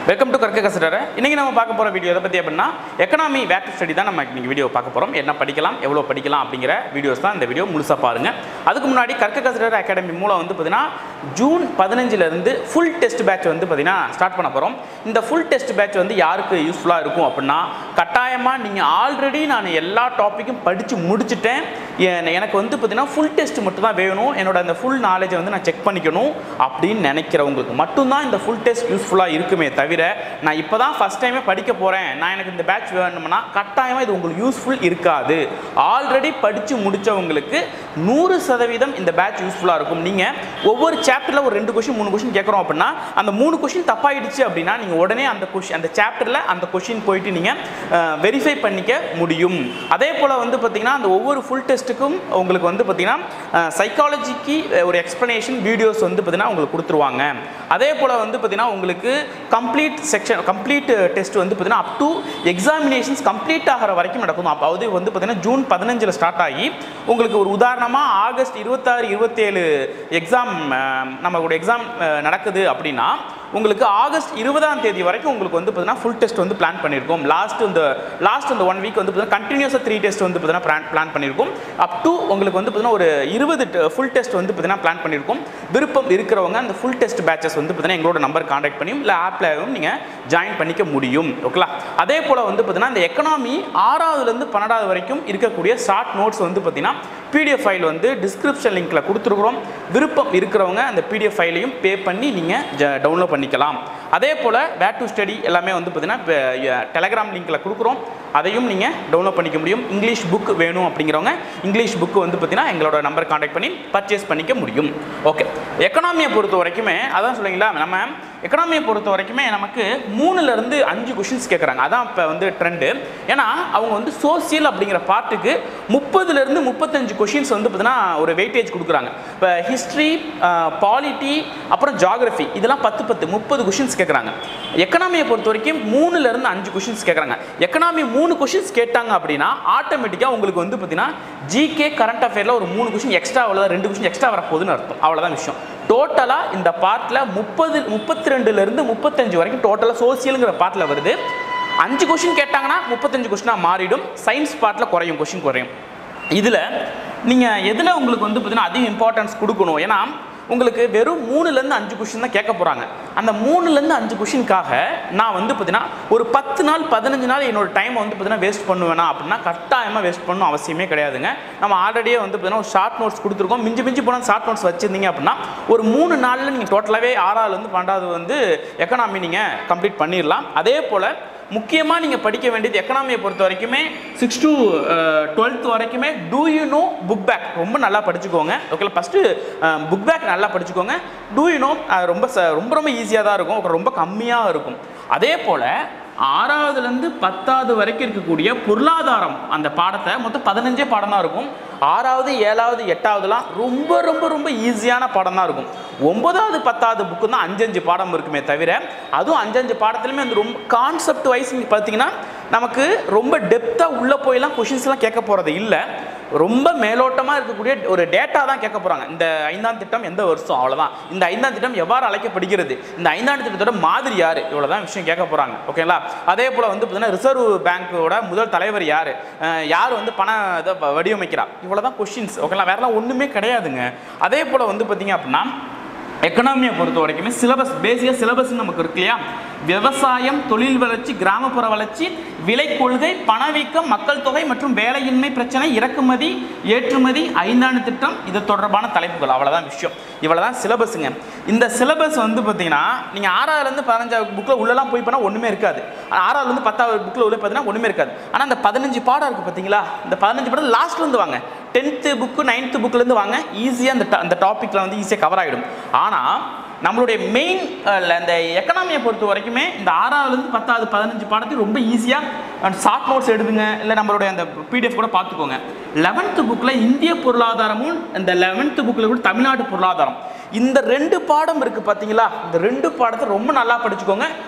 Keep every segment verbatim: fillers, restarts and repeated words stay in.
Welcome to கற்க கசடர. இன்னைக்கு நம்ம பார்க்க போகிற வீடியோ எதை பற்றி அப்படின்னா எக்கனாமி வேட் ஸ்டடி தான் நம்ம இன்னைக்கு வீடியோ பார்க்க போகிறோம். என்ன படிக்கலாம், எவ்வளோ படிக்கலாம் அப்படிங்கிற வீடியோஸ் தான் இந்த வீடியோ முழுசாக பாருங்கள். அதுக்கு முன்னாடி கற்க கசடர அகாடமி மூலம் வந்து பார்த்தீங்கன்னா ஜூன் பதினஞ்சுலேருந்து ஃபுல் டெஸ்ட் பேட்ச் வந்து பார்த்தீங்கன்னா ஸ்டார்ட் பண்ண போகிறோம். இந்த ஃபுல் டெஸ்ட் பேட்ச் வந்து யாருக்கு யூஸ்ஃபுல்லாக இருக்கும் அப்படின்னா, கட்டாயமாக நீங்கள் ஆல்ரெடி நான் எல்லா டாப்பிக்கும் படித்து முடிச்சுட்டேன், எனக்கு வந்து பார்த்தீங்கன்னா ஃபுல் டெஸ்ட் மட்டும் தான் வேணும், என்னோட அந்த ஃபுல் நாலேஜை வந்து நான் செக் பண்ணிக்கணும் அப்படின்னு நினைக்கிறவங்களுக்கு மட்டும்தான் இந்த ஃபுல் டெஸ்ட் யூஸ்ஃபுல்லாக இருக்குமே தவிர, நான் இப்போ தான் ஃபஸ்ட் டைமே படிக்க போகிறேன், நான் எனக்கு இந்த பேட்ச் வேணும்னா கட்டாயமாக இது உங்களுக்கு யூஸ்ஃபுல் இருக்காது. ஆல்ரெடி படித்து முடித்தவங்களுக்கு நூறு சதவீதம் இந்த பேட்ச் யூஸ்ஃபுல்லாக இருக்கும். நீங்கள் ஒவ்வொரு சாப்டரில் ஒரு ரெண்டு கொஷின் மூணு கொஷின் கேட்குறோம் அப்படின்னா, அந்த மூணு கொஷின் தப்பாயிடுச்சு அப்படின்னா நீங்கள் உடனே அந்த கொஷின் அந்த சாப்டரில் அந்த கொஷின் போயிட்டு நீங்கள் வெரிஃபை பண்ணிக்க முடியும். அதே போல் வந்து பார்த்திங்கன்னா அந்த ஒவ்வொரு ஃபுல் டெஸ்ட்டுக்கும் உங்களுக்கு வந்து பார்த்திங்கன்னா சைக்காலஜிக்கு ஒரு எக்ஸ்ப்ளனேஷன் வீடியோஸ் வந்து பார்த்திங்கன்னா உங்களுக்கு கொடுத்துருவாங்க. அதே போல் வந்து பார்த்திங்கன்னா உங்களுக்கு கம்ப்ளீட் செக்ஷன் கம்ப்ளீட் டெஸ்ட் வந்து பார்த்தீங்கன்னா அப் டு எக்ஸாமினேஷன்ஸ் கம்ப்ளீட் ஆகிற வரைக்கும் நடக்கும். அதாவது வந்து பார்த்தீங்கன்னா ஜூன் பதினஞ்சில் ஸ்டார்ட் ஆகி உங்களுக்கு ஒரு உதாரணமாக ஆகஸ்ட் இருபத்தாறு இருபத்தேழு எக்ஸாம் நம்மளுடைய எக்ஸாம் நடக்குது அப்படின்னா, உங்களுக்கு ஆகஸ்ட் இருபதாம் தேதி வரைக்கும் உங்களுக்கு வந்து பார்த்தீங்கன்னா ஃபுல் டெஸ்ட் வந்து பிளான் பண்ணியிருக்கோம். லாஸ்ட் இந்த லாஸ்ட் இந்த ஒன் வீக் வந்து பார்த்தீங்கன்னா கண்டினியூஸாக த்ரீ டெஸ்ட் வந்து பார்த்தீங்கன்னா பிளான் பிளான் பண்ணியிருக்கோம். அப் டு உங்களுக்கு வந்து பார்த்தீங்கன்னா ஒரு இருபது ஃபுல் டெஸ்ட் வந்து பார்த்தீங்கன்னா பிளான் பண்ணியிருக்கோம். விருப்பம் இருக்கிறவங்க அந்த ஃபுல் டெஸ்ட் பேட்சஸ் வந்து பார்த்தீங்கன்னா எங்களோட நம்பர் கான்டாக்ட் பண்ணியும் இல்லை ஆப்லையும் நீங்கள் ஜாயின் பண்ணிக்க முடியும். ஓகேங்களா? அதே போல் வந்து பார்த்தீங்கன்னா இந்த எக்கனாமி ஆறாவதுலேருந்து பன்னெண்டாவது வரைக்கும் இருக்கக்கூடிய ஷார்ட் நோட்ஸ் வந்து பார்த்தீங்கன்னா பிடிஎஃப் ஃபைல் வந்து டிஸ்கிரிப்ஷன் லிங்க்கில் கொடுத்துருக்குறோம். விருப்பம் இருக்கிறவங்க அந்த பிடிஎஃப் ஃபைலையும் பே பண்ணி நீங்கள் டவுன்லோட் பண்ணிக்கலாம். அதே போல் வேட் டு ஸ்டடி எல்லாமே வந்து பார்த்தீங்கன்னா டெலகிராம் லிங்க்கில் கொடுக்குறோம், அதையும் நீங்கள் டவுன்லோட் பண்ணிக்க முடியும். இங்கிலீஷ் புக் வேணும் அப்படிங்கிறவங்க இங்கிலீஷ் புக்கு வந்து பார்த்தீங்கன்னா எங்களோட நம்பர் கான்டாக்ட் பண்ணி பர்ச்சேஸ் பண்ணிக்க முடியும். ஓகே, எக்கனாமியை பொறுத்த வரைக்குமே அதான் சொல்லுங்களா, நம்ம எக்கனாமியை பொறுத்த வரைக்குமே நமக்கு மூணுலேருந்து அஞ்சு கொஷின்ஸ் கேட்குறாங்க. அதான் இப்போ வந்து ட்ரெண்டு. ஏன்னா அவங்க வந்து சோசியல் அப்படிங்கிற பார்ட்டுக்கு முப்பதுலேருந்து முப்பத்தஞ்சு கொஷின்ஸ் வந்து பார்த்தீங்கன்னா ஒரு வெயிட்டேஜ் கொடுக்குறாங்க. இப்போ ஹிஸ்ட்ரி, பாலிட்டி, அப்புறம் ஜாகிரஃபி இதெல்லாம் பத்து பத்து முப்பது கொஷின்ஸ் கேட்குறாங்க. எக்கனாமியை பொறுத்த வரைக்கும் மூணுலேருந்து அஞ்சு கொஷின்ஸ் கேட்குறாங்க. எக்கனாமி மூணு கொஷின்ஸ் கேட்டாங்க அப்படின்னா ஆட்டோமேட்டிக்காக உங்களுக்கு வந்து பார்த்தீங்கன்னா ஜிகே கரண்ட் அஃபேரில் ஒரு மூணு கொஷின் எக்ஸ்ட்ரா, அவ்வளோதான் ரெண்டு கொஷின் எக்ஸ்ட்ரா வரப்போகுதுன்னு அர்த்தம். அவ்வளோதான் விஷயம். டோட்டலாக இந்த பார்ட்டில் முப்பது முப்பத்தி ரெண்டுலேருந்து முப்பத்தஞ்சு வரைக்கும் டோட்டலாக சோசியலுங்கிற பார்ட்டில் வருது. அஞ்சு கொஷின் கேட்டாங்கன்னா முப்பத்தஞ்சு கொஷினாக மாறிடும். சயின்ஸ் பார்ட்டில் குறையும், கொஷின் குறையும். இதில் நீங்கள் எதில் உங்களுக்கு வந்து பார்த்தீங்கன்னா அதிக இம்பார்ட்டன்ஸ் கொடுக்கணும், ஏன்னா உங்களுக்கு வெறும் மூணுலேருந்து அஞ்சு கொஷின் தான் கேட்க போகிறாங்க. அந்த மூணுலேருந்து அஞ்சு கொஷினுக்காக நான் வந்து பார்த்தீங்கன்னா ஒரு பத்து நாள் பதினஞ்சு நாள் என்னோட டைமை வந்து பார்த்தீங்கன்னா வேஸ்ட் பண்ணுவேனா அப்படின்னா கட்டாயமாக வேஸ்ட் பண்ணணும் அவசியமே கிடையாதுங்க. நம்ம ஆல்ரெடியே வந்து பார்த்தீங்கன்னா ஒரு ஷார்ட் நோட்ஸ் கொடுத்துருக்கோம். மிஞ்சி மிஞ்சி போனால் ஷார்ட் நோட்ஸ் வச்சுருந்தீங்க அப்படின்னா ஒரு மூணு நாளில் நீங்கள் டோட்டலாகவே ஆறாவதுலேருந்து பன்னெண்டாவது வந்து எக்கனாமி நீங்கள் கம்ப்ளீட் பண்ணிடலாம். அதே போல் முக்கியமாக நீங்கள் படிக்க வேண்டியது எக்கனாமியை பொறுத்த வரைக்குமே சிக்ஸ் டு டுவெல்த் வரைக்குமே do you know book back ரொம்ப நல்லா படிச்சுக்கோங்க. ஓகே, ஃபஸ்ட்டு புக் பேக் நல்லா படிச்சுக்கோங்க. டூ யூ நோ ரொம்ப ரொம்ப ரொம்ப ஈஸியாக தான் இருக்கும், ரொம்ப கம்மியாக இருக்கும். அதே போல் ஆறாவதுலேருந்து பத்தாவது வரைக்கும் இருக்கக்கூடிய பொருளாதாரம் அந்த பாடத்தை மொத்தம் பதினஞ்சே பாடம் தான் இருக்கும். ஆறாவது ஏழாவது எட்டாவதுலாம் ரொம்ப ரொம்ப ரொம்ப ஈஸியான பாடம் தான் இருக்கும். ஒன்பதாவது பத்தாவது புக்கு தான் அஞ்சஞ்சு பாடம் இருக்குமே தவிர, அதுவும் அஞ்சஞ்சு பாடத்துலையுமே வந்து ரொம்ப கான்செப்ட் வைஸ் பார்த்தீங்கன்னா நமக்கு ரொம்ப டெப்த்தாக உள்ளே போயெல்லாம் கொஷின்ஸ்லாம் கேட்க போகிறது இல்லை. ரொம்ப மேலோட்டமாக இருக்கக்கூடிய ஒரு டேட்டா தான் கேட்க போகிறாங்க. இந்த ஐந்தாம் திட்டம் எந்த வருஷம், அவ்வளோதான். இந்த ஐந்தாம் திட்டம் எவ்வாறு அழைக்கப்படுகிறது, இந்த ஐந்தாம் திட்டத்தோட மாதிரி யார், இவ்வளோதான் விஷயம் கேட்க போகிறாங்க. ஓகேங்களா? அதே போல் வந்து பார்த்தீங்கன்னா ரிசர்வ் பேங்க்கோட முதல் தலைவர் யார், யார் வந்து பண இதை வடிவமைக்கிறா, இவ்வளோதான் கொஷின்ஸ். ஓகேங்களா? வேறெல்லாம் ஒன்றுமே கிடையாதுங்க. அதே போல் வந்து பார்த்தீங்க அப்படின்னா எக்கனாமியை பொறுத்த வரைக்குமே சிலபஸ் பேசிக்காக சிலபஸ் நமக்கு இருக்கு இல்லையா, விவசாயம், தொழில் வளர்ச்சி, கிராமப்புற வளர்ச்சி, விலை கொள்கை, பணவீக்கம், மக்கள் தொகை மற்றும் வேலையின்மை பிரச்சனை, இறக்குமதி ஏற்றுமதி, ஐந்தாண்டு திட்டம், இது தொடர்பான தலைப்புகள். அவ்வளோதான் விஷயம். இவ்வளோதான் சிலபஸுங்க. இந்த சிலபஸ் வந்து பார்த்தீங்கன்னா நீங்கள் ஆறாவதுலேருந்து பதினஞ்சாவது புக்கில் உள்ளெல்லாம் போய் பண்ணால் ஒன்றுமே இருக்காது. ஆறாவதுலேருந்து பத்தாவது புக்கில் உள்ள பார்த்தீங்கன்னா ஒன்றுமே இருக்காது. ஆனால் இந்த பதினஞ்சு பாடம் இருக்குது பார்த்தீங்களா, இந்த பதினஞ்சு பாடம் லாஸ்ட்லேருந்து வாங்க, டென்த்து புக்கு நைன்த்து புக்கிலேருந்து வாங்க, ஈஸியாக அந்த அந்த டாப்பிக்கில் வந்து ஈஸியாக கவர் ஆகிடும். ஆனால் நம்மளுடைய மெயின் இந்த எக்கனாமியை பொறுத்த வரைக்குமே இந்த ஆறாவதுலேருந்து பத்தாவது பதினஞ்சு பாடத்தையும் ரொம்ப ஈஸியாக ஷார்ட் நோட்ஸ் எடுதுங்க, இல்லை நம்மளுடைய அந்த பிடிஎஃப் கூட பார்த்துக்கோங்க. லெவன்த்து புக்கில் இந்திய பொருளாதாரமும் இந்த லெவன்த்து புக்கில் கூட தமிழ்நாடு பொருளாதாரம், இந்த ரெண்டு பாடம் இருக்குது பார்த்தீங்களா, இந்த ரெண்டு பாடத்தை ரொம்ப நல்லா படிச்சுக்கோங்க.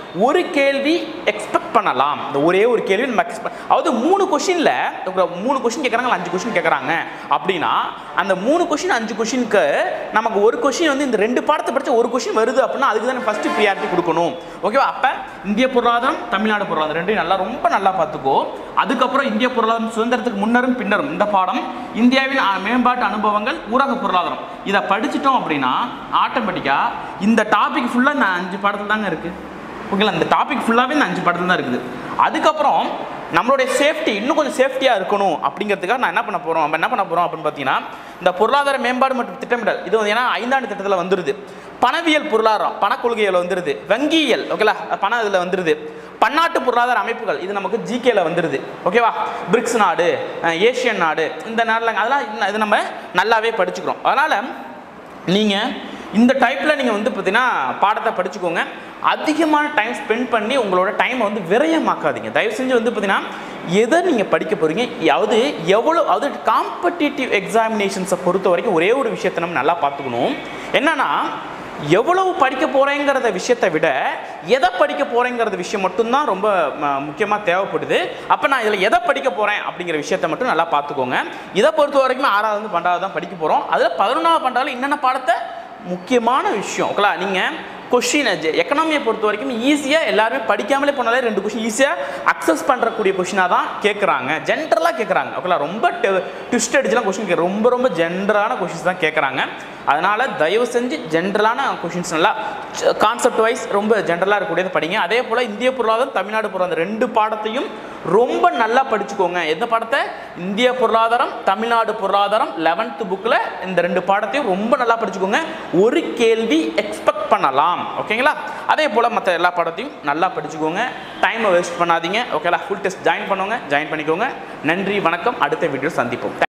ஒரு கேள்வி எக்ஸ்பெக்ட் பண்ணலாம். இந்த ஒரே ஒரு கேள்வி நம்ம எக்ஸ்பெக்ட், அதாவது மூணு கொஸ்டின்ல மூணு கொஸ்டின் கேட்குறாங்க, அஞ்சு கொஸ்டின் கேட்குறாங்க அப்படின்னா அந்த மூணு கொஸ்டின் அஞ்சு கொஸ்டினுக்கு நமக்கு ஒரு கொஸ்டின் வந்து இந்த ரெண்டு பாடத்தை படிச்ச ஒரு கொஸ்டின் வருது அப்படின்னா அதுக்கு தான் ஃபர்ஸ்ட் ப்ரியாரிட்டி கொடுக்கணும். ஓகேவா? அப்போ இந்திய பொருளாதாரம், தமிழ்நாடு பொருளாதாரம் ரெண்டையும் நல்லா ரொம்ப நல்லா பார்த்துக்கோ. அதுக்கப்புறம் இந்திய பொருளாதாரம் சுதந்திரத்துக்கு முன்னரும் பின்னரும் இந்த பாடம், இந்தியாவின் மேம்பாட்டு அனுபவங்கள், ஊரக பொருளாதாரம், இதை படிச்சுட்டோம் அப்படின்னா ஆட்டோமேட்டிக்காக இந்த டாபிக் ஃபுல்லாக இந்த அஞ்சு பாடத்தில் தாங்க இருக்குது. ஓகேங்களா? இந்த டாபிக் ஃபுல்லாகவே இந்த அஞ்சு பாடத்தில் தான் இருக்குது. அதுக்கப்புறம் நம்மளுடைய சேஃப்டி இன்னும் கொஞ்சம் சேஃப்டியாக இருக்கணும் அப்படிங்கிறதுக்காக நான் என்ன பண்ண போகிறோம் நம்ம என்ன பண்ண போகிறோம் அப்படின்னு பார்த்தீங்கன்னா, இந்த பொருளாதார மேம்பாடு மற்றும் திட்டமிடல் இது வந்து ஏன்னா ஐந்தாண்டு திட்டத்தில் வந்துடுது. பணவியல் பொருளாதாரம், பணக்கொள்கையில் வந்துடுது. வங்கியியல், ஓகேலா, பணம் இதில் வந்துடுது. பன்னாட்டு பொருளாதார அமைப்புகள் இது நமக்கு ஜிகேல வந்துடுது. ஓகேவா? பிரிக்ஸ் நாடு, ஏஷியன் நாடு, இந்த நாட்டில் அதெல்லாம் இது நம்ம நல்லாவே படிச்சுக்கிறோம். அதனால் நீங்கள் இந்த டைப்பில் நீங்கள் வந்து பார்த்தீங்கன்னா பாடத்தை படிச்சுக்கோங்க. அதிகமான டைம் ஸ்பெண்ட் பண்ணி உங்களோட டைமை வந்து விரயமாக்காதீங்க. தயவு செஞ்சு வந்து பார்த்தீங்கன்னா எதை நீங்கள் படிக்க போகிறீங்க, அதாவது எவ்வளோ, அதாவது காம்படிட்டிவ் எக்ஸாமினேஷன்ஸை பொறுத்த வரைக்கும் ஒரே ஒரு விஷயத்தை நம்ம நல்லா பார்த்துக்கணும். என்னன்னா, எவ்வளவு படிக்க போகிறேங்கிறத விஷயத்தை விட எதை படிக்க போகிறேங்கிறது விஷயம் மட்டும்தான் ரொம்ப முக்கியமாக தேவைப்படுது. அப்போ நான் இதில் எதை படிக்க போகிறேன் அப்படிங்கிற விஷயத்தை மட்டும் நல்லா பார்த்துக்கோங்க. இதை பொறுத்த வரைக்கும் ஆறாவது பன்னெண்டாவது தான் படிக்க போகிறோம். அதில் பதினொன்றாவது பன்னெண்டாவது என்னென்ன பாடத்தை முக்கியமான விஷயம், ஓகேலா, நீங்கள் கொஷின் எக்கனாமியை பொறுத்த வரைக்கும் ஈஸியாக எல்லாருமே படிக்காமலே போனாலே ரெண்டு கொஷின் ஈஸியாக அக்சஸ் பண்ணுறக்கூடிய கொஷினாக தான் கேட்குறாங்க, ஜென்ரலாக கேட்குறாங்க. ஓகேலா? ரொம்ப ட்விஸ்ட் அடிச்சுலாம் கொஷின் கே ரொம்ப ரொம்ப ஜென்ரலான கொஷின்ஸ் தான் கேட்குறாங்க. அதனால் தயவு செஞ்சு ஜென்ரலான கொஷின்ஸ் நல்லா கான்செப்ட் வைஸ் ரொம்ப ஜென்ரலாக இருக்கக்கூடியதை படிங்க. அதே போல் இந்திய பொருளாதாரம், தமிழ்நாடு பொருளாதாரம் ரெண்டு பாடத்தையும் ரொம்ப நல்லா படிச்சுக்கோங்க. எந்த பாடத்தை? இந்திய பொருளாதாரம், தமிழ்நாடு பொருளாதாரம் லெவன்த்து புக்கில் இந்த ரெண்டு பாடத்தையும் ரொம்ப நல்லா படிச்சுக்கோங்க. ஒரு கேள்வி எக்ஸ்பெக்ட் பண்ணலாம். ஓகேங்களா? அதே போல் மற்ற எல்லா பாடத்தையும் நல்லா படிச்சுக்கோங்க. டைமை வேஸ்ட் பண்ணாதீங்க. ஓகேலா? ஃபுல் டெஸ்ட் ஜாயின் பண்ணுங்க, ஜாயின் பண்ணிக்கோங்க. நன்றி, வணக்கம். அடுத்த வீடியோ சந்திப்போம்.